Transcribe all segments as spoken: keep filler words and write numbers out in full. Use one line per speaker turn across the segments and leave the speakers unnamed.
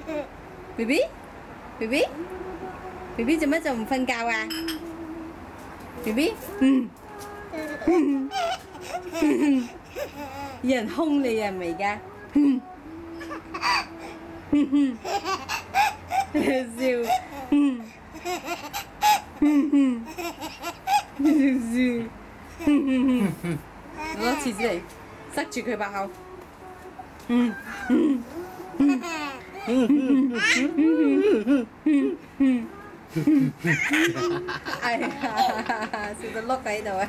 ，B B，B B，B B 做乜仲唔瞓覺啊 ？B B， 嗯，有人兇你啊，係咪而家？笑，嗯，笑，攞廁紙嚟塞住佢把口。嗯嗯嗯嗯嗯哎呀，笑到碌喺度啊！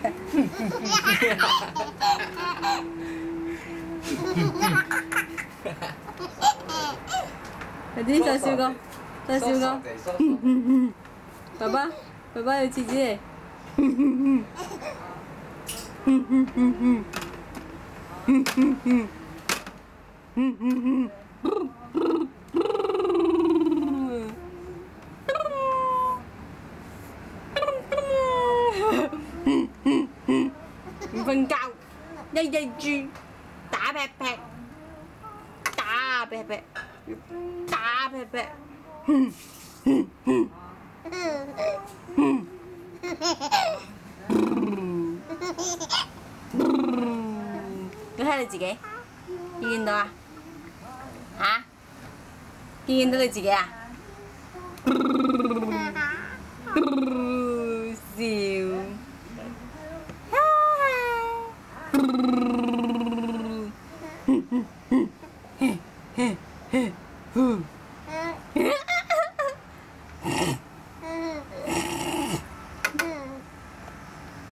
快啲再笑個，再笑個。嗯嗯嗯，爸爸，爸爸要廁紙嚟。嗯嗯嗯嗯嗯嗯嗯嗯嗯嗯。嗯嗯嗯，唔瞓覺，日日住打屁屁，打屁屁，打屁屁，嗯嗯嗯嗯嗯，你睇你自己，見唔見到啊？嚇？見唔見到你自己啊？笑。